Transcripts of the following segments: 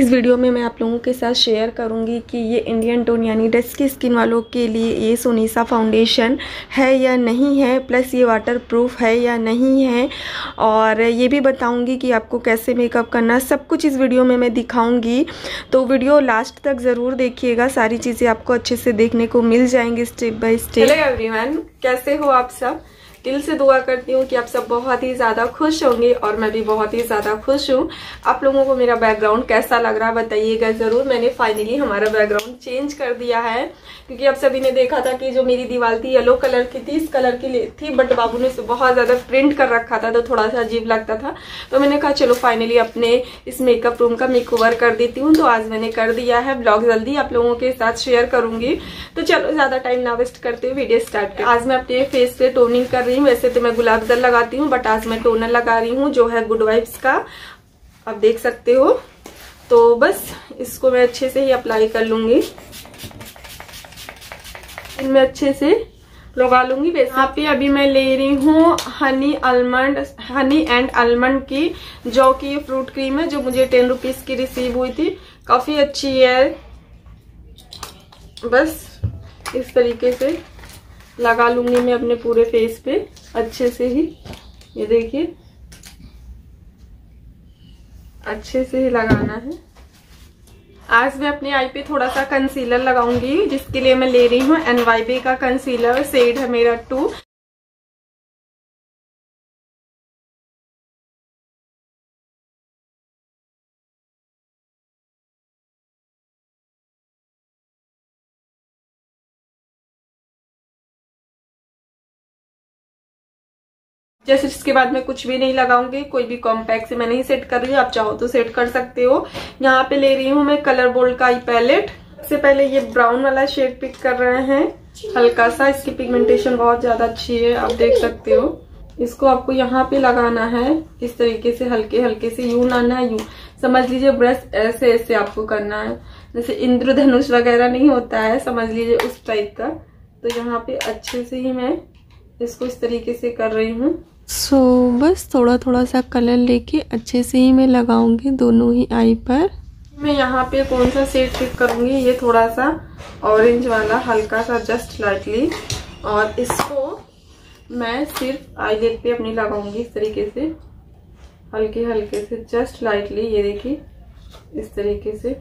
इस वीडियो में मैं आप लोगों के साथ शेयर करूंगी कि ये इंडियन टोन यानी डस्की स्किन वालों के लिए ये सोनीसा फाउंडेशन है या नहीं है, प्लस ये वाटरप्रूफ है या नहीं है, और ये भी बताऊंगी कि आपको कैसे मेकअप करना, सब कुछ इस वीडियो में मैं दिखाऊंगी। तो वीडियो लास्ट तक ज़रूर देखिएगा, सारी चीज़ें आपको अच्छे से देखने को मिल जाएंगी step by step. Hello everyone, कैसे हो आप सब? दिल से दुआ करती हूँ कि आप सब बहुत ही ज़्यादा खुश होंगे और मैं भी बहुत ही ज़्यादा खुश हूँ। आप लोगों को मेरा बैकग्राउंड कैसा लग रहा है बताइएगा ज़रूर। मैंने फाइनली हमारा बैकग्राउंड चेंज कर दिया है, क्योंकि आप सभी ने देखा था कि जो मेरी दीवार थी येलो कलर की थी, इस कलर की थी, बट बाबू ने बहुत ज़्यादा प्रिंट कर रखा था तो थोड़ा सा अजीब लगता था। तो मैंने कहा चलो फाइनली अपने इस मेकअप रूम का मेकओवर कर देती हूँ। तो आज मैंने कर दिया है, ब्लॉग जल्दी आप लोगों के साथ शेयर करूंगी। तो चलो ज़्यादा टाइम ना वेस्ट करते हुए वीडियो स्टार्ट कर। आज मैं अपने फेस पे टोनिंग कर रही हूँ। वैसे तो मैं गुलाब जल लगाती हूँ, बट आज मैं टोनर लगा रही हूँ जो है गुड वाइब्स का, आप देख सकते हो। तो बस इसको मैं अच्छे से ही अप्लाई कर लूंगी, इनमें अच्छे से लगा लूंगी। यहाँ पे अभी मैं ले रही हूँ हनी एंड आलमंड की, जो कि फ्रूट क्रीम है, जो मुझे 10 रुपीज की रिसीव हुई थी, काफी अच्छी है। बस इस तरीके से लगा लूंगी मैं अपने पूरे फेस पे अच्छे से ही, ये देखिए अच्छे से ही लगाना है। आज मैं अपने आई पे थोड़ा सा कंसीलर लगाऊंगी, जिसके लिए मैं ले रही हूँ NYB का कंसीलर, शेड है मेरा 2। जैसे इसके बाद मैं कुछ भी नहीं लगाऊंगी, कोई भी कॉम्पैक्ट से मैं नहीं सेट कर रही हूँ, आप चाहो तो सेट कर सकते हो। यहाँ पे ले रही हूँ मैं कलर बोल्ड का आई पैलेट। सबसे पहले ये ब्राउन वाला शेड पिक कर रहे हैं हल्का सा, इसकी पिगमेंटेशन बहुत ज्यादा अच्छी है, आप देख सकते हो। इसको आपको यहाँ पे लगाना है इस तरीके से, हल्के हल्के से, यूं लाना है, यूं समझ लीजिए, ब्रश ऐसे ऐसे आपको करना है, जैसे इंद्रधनुष वगैरह नहीं होता है, समझ लीजिए उस टाइप का। तो यहाँ पे अच्छे से ही मैं इसको इस तरीके से कर रही हूँ। बस थोड़ा थोड़ा सा कलर लेके अच्छे से ही मैं लगाऊंगी दोनों ही आई पर। मैं यहाँ पे कौन सा शेड पिक करूंगी, ये थोड़ा सा ऑरेंज वाला हल्का सा, जस्ट लाइटली, और इसको मैं सिर्फ आईलेट पे अपनी लगाऊंगी इस तरीके से, हल्के हल्के से, जस्ट लाइटली, ये देखिए इस तरीके से।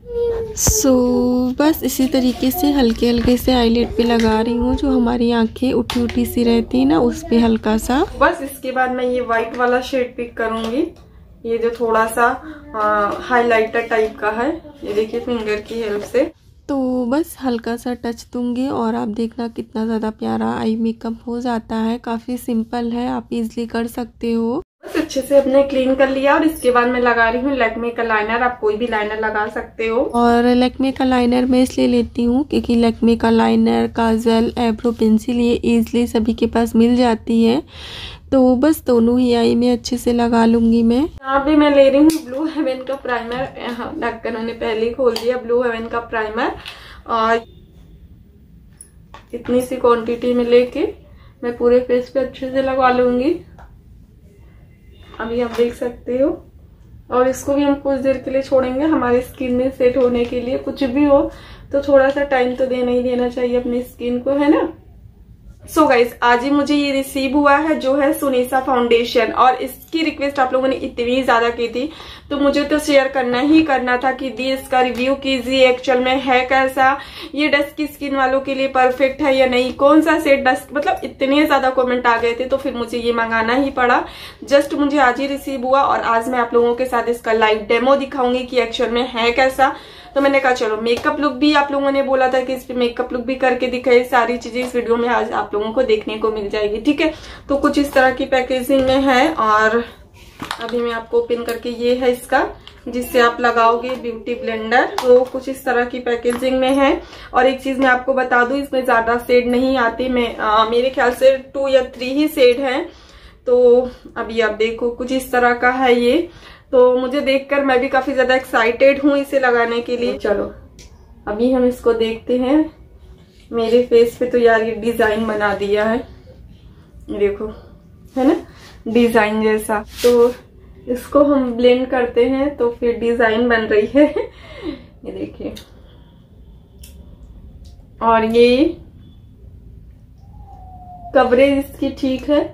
बस इसी तरीके से हल्के हल्के से आईलेट पे लगा रही हूँ, जो हमारी आंखें उठी उठी सी रहती है ना, उस पे हल्का सा। बस इसके बाद मैं ये व्हाइट वाला शेड पिक करूंगी, ये जो थोड़ा सा हाइलाइटर टाइप का है, ये देखिए फिंगर की हेल्प से। तो बस हल्का सा टच दूंगी और आप देखना कितना ज़्यादा प्यारा आई मेकअप हो जाता है। काफ़ी सिंपल है, आप इजीली कर सकते हो। बस अच्छे से अपने क्लीन कर लिया, और इसके बाद मैं लगा रही हूँ लैक्मे का लाइनर। आप कोई भी लाइनर लगा सकते हो, और लैक्मे का लाइनर मैं इसलिए लेती हूँ क्योंकि लैक्मे का लाइनर, काजल, आईब्रो पेंसिल ये इजीली सभी के पास मिल जाती है। तो बस दोनों ही आई में अच्छे से लगा लूंगी मैं। यहाँ पे मैं ले रही हूँ ब्लू हेवन का प्राइमर, ढक्कन मैंने पहले ही खोल दिया। ब्लू हेवन का प्राइमर, और इतनी सी क्वांटिटी में लेके मैं पूरे फेस पे अच्छे से लगा लूंगी, अभी आप देख सकते हो। और इसको भी हम कुछ देर के लिए छोड़ेंगे हमारी स्किन में सेट होने के लिए। कुछ भी हो तो थोड़ा सा टाइम तो देना ही देना चाहिए अपनी स्किन को, है ना। सो गाइज, आज ही मुझे ये रिसीव हुआ है जो है सोनीसा फाउंडेशन, और इसकी रिक्वेस्ट आप लोगों ने इतनी ज्यादा की थी, तो मुझे तो शेयर करना ही करना था कि दी इसका रिव्यू कीजिए, एक्चुअल में है कैसा, ये डस्की स्किन वालों के लिए परफेक्ट है या नहीं, कौन सा सेट डस्ट, मतलब इतने ज्यादा कमेंट आ गए थे, तो फिर मुझे ये मंगाना ही पड़ा। जस्ट मुझे आज ही रिसीव हुआ, और आज मैं आप लोगों के साथ इसका लाइव डेमो दिखाऊंगी कि एक्चुअल में है कैसा। तो मैंने कहा चलो मेकअप लुक भी, आप लोगों ने बोला था कि इस पे मेकअप लुक भी करके दिखाए, सारी चीजें इस वीडियो में आज आप लोगों को देखने को मिल जाएगी, ठीक है। तो कुछ इस तरह की पैकेजिंग में है, और अभी मैं आपको ओपन करके, ये है इसका जिससे आप लगाओगे ब्यूटी ब्लेंडर। तो कुछ इस तरह की पैकेजिंग में है। और एक चीज मैं आपको बता दूं, इसमें ज्यादा शेड नहीं आती, मेरे ख्याल से 2 या 3 ही शेड है। तो अभी आप देखो कुछ इस तरह का है ये। तो मुझे देखकर मैं भी काफी ज्यादा एक्साइटेड हूँ इसे लगाने के लिए। चलो अभी हम इसको देखते हैं। मेरे फेस पे तो यार ये डिजाइन बना दिया है, देखो, है ना, डिजाइन जैसा। तो इसको हम ब्लेंड करते हैं तो फिर डिजाइन बन रही है। ये देखिए, और ये कवरेज इसकी ठीक है,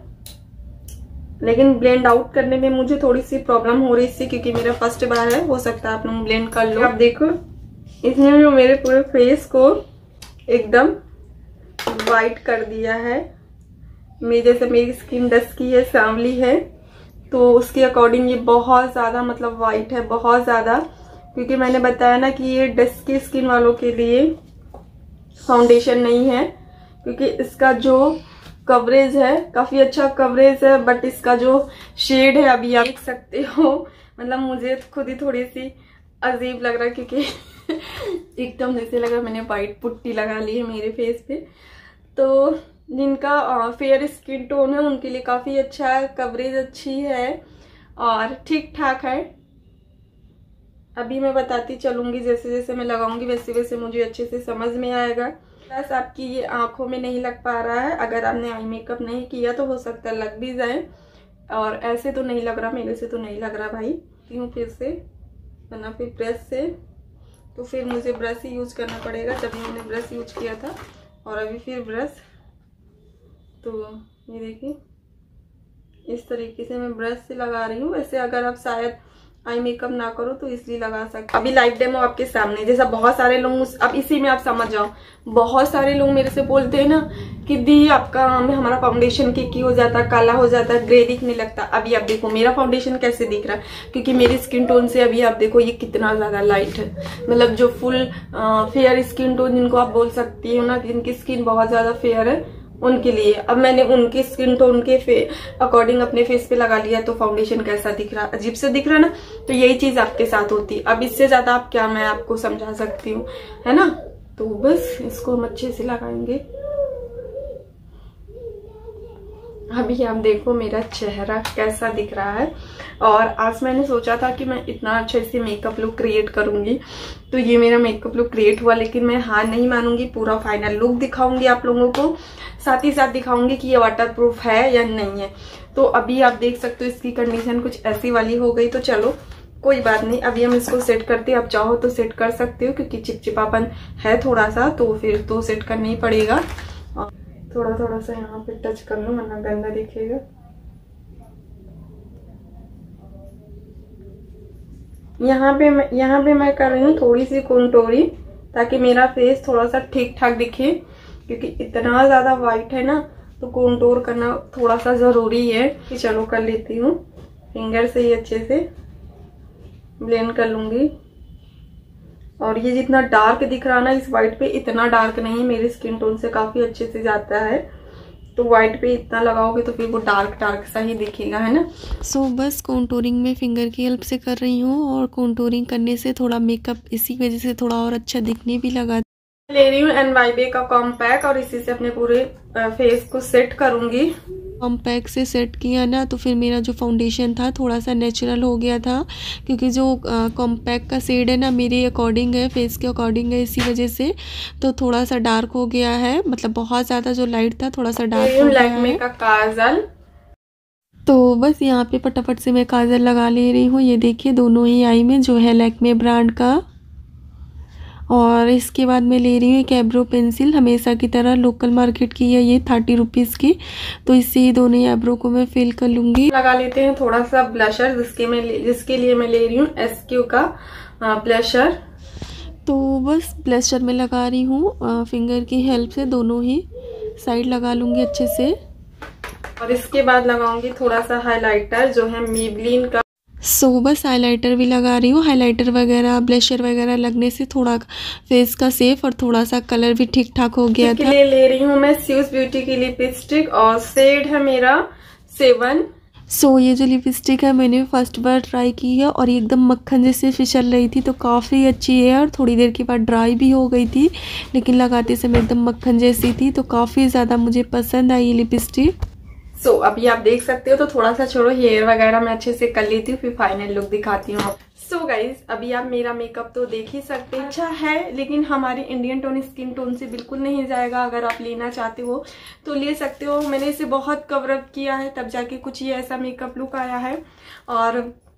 लेकिन ब्लेंड आउट करने में मुझे थोड़ी सी प्रॉब्लम हो रही थी क्योंकि मेरा फर्स्ट बार है। हो सकता है आप लोग ब्लेंड कर लो। आप देखो, इसने भी मेरे पूरे फेस को एकदम वाइट कर दिया है। जैसे मेरी स्किन डस्की है, सांवली है, तो उसके अकॉर्डिंग ये बहुत ज्यादा मतलब वाइट है, बहुत ज्यादा। क्योंकि मैंने बताया ना कि ये डस्की स्किन वालों के लिए फाउंडेशन नहीं है, क्योंकि इसका जो कवरेज है काफी अच्छा कवरेज है, बट इसका जो शेड है अभी आप देख सकते हो, मतलब मुझे खुद ही थोड़ी सी अजीब लग रहा है क्योंकि एकदम जैसे लग रहा है मैंने वाइट पुट्टी लगा ली है मेरे फेस पे। तो जिनका फेयर स्किन टोन है उनके लिए काफी अच्छा है, कवरेज अच्छी है और ठीक ठाक है। अभी मैं बताती चलूंगी, जैसे जैसे मैं लगाऊंगी वैसे वैसे मुझे अच्छे से समझ में आएगा। बस आपकी ये आंखों में नहीं लग पा रहा है, अगर आपने आई मेकअप नहीं किया तो हो सकता है लग भी जाए, और ऐसे तो नहीं लग रहा, मेरे से तो नहीं लग रहा भाई। क्यों फिर से वरना फिर ब्रश से, तो फिर मुझे ब्रश ही यूज करना पड़ेगा। जब मैंने ब्रश यूज किया था और अभी फिर ब्रश, तो ये देखिए इस तरीके से मैं ब्रश से लगा रही हूँ। वैसे अगर आप शायद आई मेकअप ना करो तो इसलिए लगा सकते। अभी लाइव डेमो आपके सामने, जैसा बहुत सारे लोग, अब इसी में आप समझ जाओ, बहुत सारे लोग मेरे से बोलते हैं ना कि दी आपका हमारा फाउंडेशन की हो जाता है, काला हो जाता है, ग्रे दिखने लगता। अभी आप देखो मेरा फाउंडेशन कैसे दिख रहा है, क्योंकि मेरी स्किन टोन से अभी आप देखो ये कितना ज्यादा लाइट है। मतलब जो फुल फेयर स्किन टोन जिनको आप बोल सकती हो ना, जिनकी स्किन बहुत ज्यादा फेयर है उनके लिए। अब मैंने उनकी स्किन टोन के अकॉर्डिंग अपने फेस पे लगा लिया, तो फाउंडेशन कैसा दिख रहा, अजीब से दिख रहा ना। तो यही चीज आपके साथ होती है। अब इससे ज्यादा आप क्या मैं आपको समझा सकती हूँ, है ना। तो बस इसको हम अच्छे से लगाएंगे। अभी आप देखो मेरा चेहरा कैसा दिख रहा है। और आज मैंने सोचा था कि मैं इतना अच्छे से मेकअप लुक क्रिएट करूंगी, तो ये मेरा मेकअप लुक क्रिएट हुआ। लेकिन मैं हार नहीं मानूंगी, पूरा फाइनल लुक दिखाऊंगी आप लोगों को, साथ ही साथ दिखाऊंगी कि ये वाटर प्रूफ है या नहीं है। तो अभी आप देख सकते हो इसकी कंडीशन कुछ ऐसी वाली हो गई, तो चलो कोई बात नहीं, अभी हम इसको सेट करते हैं। आप चाहो तो सेट कर सकते हो, क्योंकि चिपचिपापन है थोड़ा सा, तो फिर तो सेट करना ही पड़ेगा। थोड़ा थोड़ा सा यहाँ पे टच कर लो वरना गंदा दिखेगा। यहाँ पे मैं कर रही हूँ थोड़ी सी कंटूरिंग, ताकि मेरा फेस थोड़ा सा ठीक ठाक दिखे, क्योंकि इतना ज्यादा वाइट है ना, तो कंटूर करना थोड़ा सा जरूरी है। कि चलो कर लेती हूँ, फिंगर से ही अच्छे से ब्लेंड कर लूंगी। और ये जितना डार्क दिख रहा है ना इस वाइट पे, इतना डार्क नहीं, मेरी स्किन टोन से काफी अच्छे से जाता है। तो वाइट पे इतना लगाओगे तो फिर वो डार्क डार्क सा ही दिखेगा, है ना। सो बस कॉन्टूरिंग में फिंगर की हेल्प से कर रही हूँ, और कॉन्टूरिंग करने से थोड़ा मेकअप इसी वजह से थोड़ा और अच्छा दिखने भी लगा। ले रही हूँ NYBE का कॉम्पैक्ट, और इसी से अपने पूरे फेस को सेट करूंगी। कॉम्पैक्ट से सेट किया ना, तो फिर मेरा जो फाउंडेशन था थोड़ा सा नेचुरल हो गया था, क्योंकि जो कॉम्पैक्ट का शेड है ना मेरे अकॉर्डिंग है, फेस के अकॉर्डिंग है, इसी वजह से तो थोड़ा सा डार्क हो गया है। मतलब बहुत ज़्यादा जो लाइट था थोड़ा सा डार्क हो गया है। का काजल, तो बस यहाँ पे फटाफट से मैं काजल लगा ले रही हूँ। ये देखिए दोनों ही आई में, जो है लैक्मे ब्रांड का। और इसके बाद मैं ले रही हूँ एक एब्रो पेंसिल, हमेशा की तरह लोकल मार्केट की है ये, 30 रुपीज़ की। तो इससे ही दोनों ही एब्रो को मैं फिल कर लूँगी। लगा लेते हैं थोड़ा सा ब्लशर, जिसके लिए मैं ले रही हूँ SQ का ब्लशर। तो बस ब्लशर में लगा रही हूँ फिंगर की हेल्प से, दोनों ही साइड लगा लूँगी अच्छे से। और इसके बाद लगाऊंगी थोड़ा सा हाइलाइटर, जो है मेबलिन का। सो बस हाइलाइटर भी लगा रही हूँ। हाइलाइटर वगैरह ब्लशर वगैरह लगने से थोड़ा फेस का सेफ और थोड़ा सा कलर भी ठीक ठाक हो गया था। ले रही हूँ मैं स्यूज ब्यूटी की लिपस्टिक, और शेड है मेरा 7। सो ये जो लिपस्टिक है मैंने फर्स्ट बार ट्राई की है, और ये एकदम मक्खन जैसे फिसल रही थी, तो काफ़ी अच्छी है। और थोड़ी देर के बाद ड्राई भी हो गई थी, लेकिन लगाते समय एकदम मक्खन जैसी थी, तो काफ़ी ज़्यादा मुझे पसंद आई ये लिपस्टिक। सो अभी आप देख सकते हो। तो थोड़ा सा छोड़ो, हेयर वगैरह मैं अच्छे से कर लेती हूँ, फिर फाइनल लुक दिखाती हूँ। सो गाइज अभी आप मेरा मेकअप तो देख ही सकते हैं, अच्छा है, लेकिन हमारी इंडियन टोन स्किन टोन से बिल्कुल नहीं जाएगा। अगर आप लेना चाहते हो तो ले सकते हो। मैंने इसे बहुत कवर अप किया है, तब जाके कुछ ये ऐसा मेकअप लुक आया है। और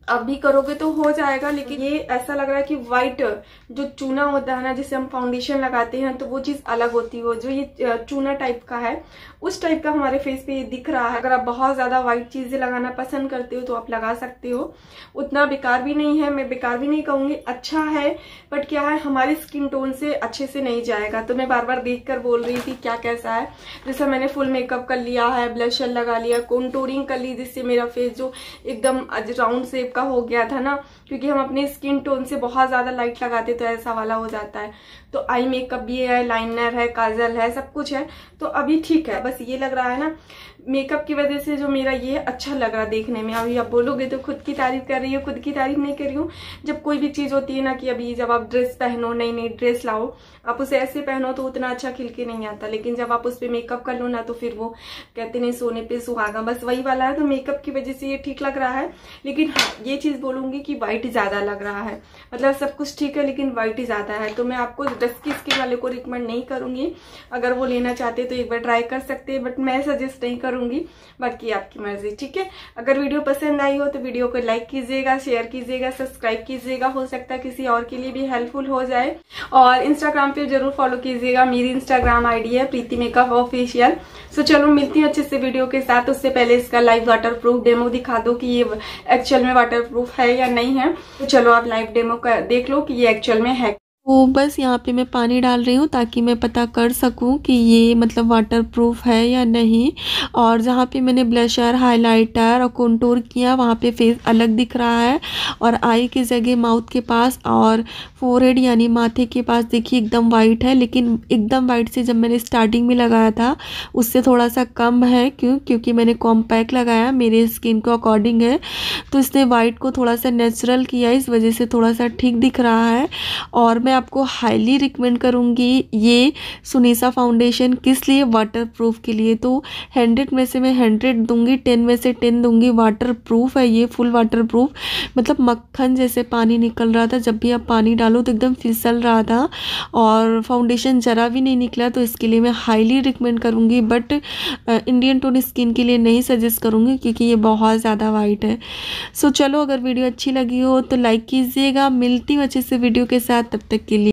अभी करोगे तो हो जाएगा, लेकिन ये ऐसा लग रहा है कि व्हाइट जो चूना होता है ना, जिसे हम फाउंडेशन लगाते हैं, तो वो चीज अलग होती है। वो जो ये चूना टाइप का है, उस टाइप का हमारे फेस पे ये दिख रहा है। अगर आप बहुत ज्यादा व्हाइट चीजें लगाना पसंद करते हो तो आप लगा सकते हो, उतना बेकार भी नहीं है, मैं बेकार भी नहीं कहूंगी, अच्छा है, बट क्या है हमारी स्किन टोन से अच्छे से नहीं जाएगा। तो मैं बार बार देख कर बोल रही थी क्या कैसा है। जैसे मैंने फुल मेकअप कर लिया है, ब्लशर लगा लिया, कॉन्टूरिंग कर ली, जिससे मेरा फेस जो एकदम राउंड शेप का हो गया था ना, क्योंकि हम अपने स्किन टोन से बहुत ज्यादा लाइट लगाते तो ऐसा वाला हो जाता है। तो आई मेकअप भी है, लाइनर है, काजल है, सब कुछ है, तो अभी ठीक है। बस ये लग रहा है ना मेकअप की वजह से जो मेरा ये अच्छा लग रहा देखने में। अभी आप बोलोगे तो खुद की तारीफ कर रही हो, खुद की तारीफ नहीं कर रही हूँ। जब कोई भी चीज होती है ना कि अभी जब आप ड्रेस पहनो, नई नई ड्रेस लाओ, आप उसे ऐसे पहनो तो उतना अच्छा खिल के नहीं आता, लेकिन जब आप उस पर मेकअप कर लो ना तो फिर वो कहते नहीं सोने पे सुहागा, बस वही वाला है। तो मेकअप की वजह से ये ठीक लग रहा है, लेकिन हाँ ये चीज बोलूंगी कि व्हाइट ज्यादा लग रहा है। मतलब सब कुछ ठीक है लेकिन व्हाइट ही ज्यादा है। तो मैं आपको डस्की स्किन वाले को रिकमेंड नहीं करूंगी, अगर वो लेना चाहते तो एक बार ट्राई कर सकते हैं, बट मैं सजेस्ट नहीं करूंगी, बाकी आपकी मर्जी, ठीक है। अगर वीडियो पसंद आई हो तो वीडियो को लाइक कीजिएगा, शेयर कीजिएगा, सब्सक्राइब कीजिएगा, हो सकता है किसी और के लिए भी हेल्पफुल हो जाए। और इंस्टाग्राम पे जरूर फॉलो कीजिएगा, मेरी इंस्टाग्राम आईडी है प्रीति मेकअप ऑफिशियल। सो चलो मिलती हूँ अच्छे से वीडियो के साथ। उससे पहले इसका लाइव वाटर प्रूफ डेमो दिखा दो कि ये एक्चुअल में वाटर प्रूफ है या नहीं है। तो चलो आप लाइव डेमो देख लो कि ये एक्चुअल में है। तो बस यहाँ पे मैं पानी डाल रही हूँ ताकि मैं पता कर सकूँ कि ये मतलब वाटर प्रूफ है या नहीं। और जहाँ पे मैंने ब्लशर, हाइलाइटर और कंटूर किया वहाँ पे फेस अलग दिख रहा है, और आई की जगह माउथ के पास और फोरहेड यानी माथे के पास देखिए एकदम वाइट है, लेकिन एकदम वाइट से जब मैंने स्टार्टिंग में लगाया था उससे थोड़ा सा कम है। क्योंकि मैंने कॉम्पैक्ट लगाया, मेरे स्किन को अकॉर्डिंग है, तो इसने वाइट को थोड़ा सा नेचुरल किया, इस वजह से थोड़ा सा ठीक दिख रहा है। और मैं आपको हाईली रिकमेंड करूँगी ये सुनीसा फाउंडेशन, किस लिए? वाटर प्रूफ के लिए। तो 100 में से मैं 100 दूंगी, 10 में से 10 दूंगी। वाटर प्रूफ है ये, फुल वाटर प्रूफ, मतलब मक्खन जैसे पानी निकल रहा था, जब भी आप पानी डालो तो एकदम फिसल रहा था, और फाउंडेशन ज़रा भी नहीं निकला। तो इसके लिए मैं हाईली रिकमेंड करूँगी, बट इंडियन टोन स्किन के लिए नहीं सजेस्ट करूँगी क्योंकि ये बहुत ज़्यादा वाइट है। सो चलो, अगर वीडियो अच्छी लगी हो तो लाइक कीजिएगा। मिलती हूँ अच्छे से वीडियो के साथ, तब तक के लिए